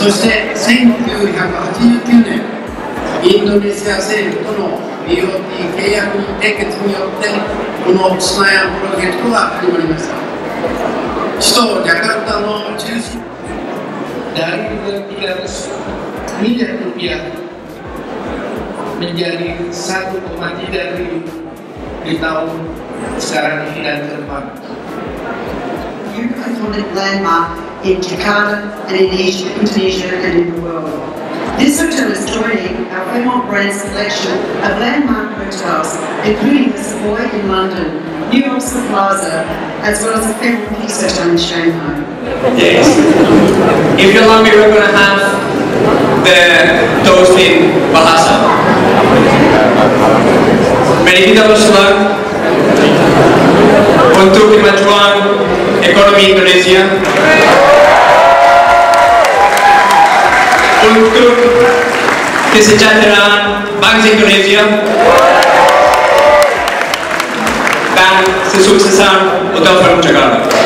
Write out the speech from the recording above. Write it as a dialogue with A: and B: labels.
A: そして1989年インドネシア政府との BOT 契約の締結によってこのスナヤンプロジェクトが始まりました。首都ジャカルタの中心 dari 300 miliar rupiah menjadi 1,3 triliun di tahun sekarang ini dan ke depan.
B: Iconic landmark in Jakarta and in Asia, Indonesia and in the world. This hotel is joining our Fairmont brand selection of landmark hotels, including the Savoy in London, New York's Plaza, as well as the Fairmont Peace Hotel in Shanghai.
C: Yes. If you allow me, we're going to have the toast in Bahasa. Mari kita berselang untuk kemajuan ekonomi Indonesia, untuk kesejahteraan bangsa Indonesia, dan kesuksesan Hotel Fairmont Jakarta.